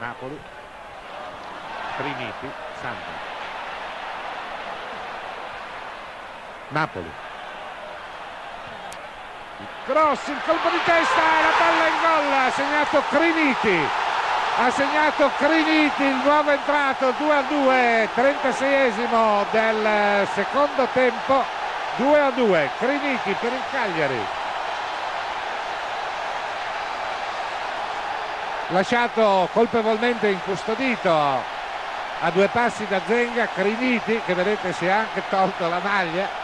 Napoli. Triniti, Sandro. Napoli. Il cross, il colpo di testa e la palla in gol. Ha segnato Criniti, il nuovo entrato. 2-2, 36esimo del secondo tempo. 2-2, Criniti per il Cagliari. Lasciato colpevolmente incustodito a 2 passi da Zenga. Criniti, che vedete si è anche tolto la maglia,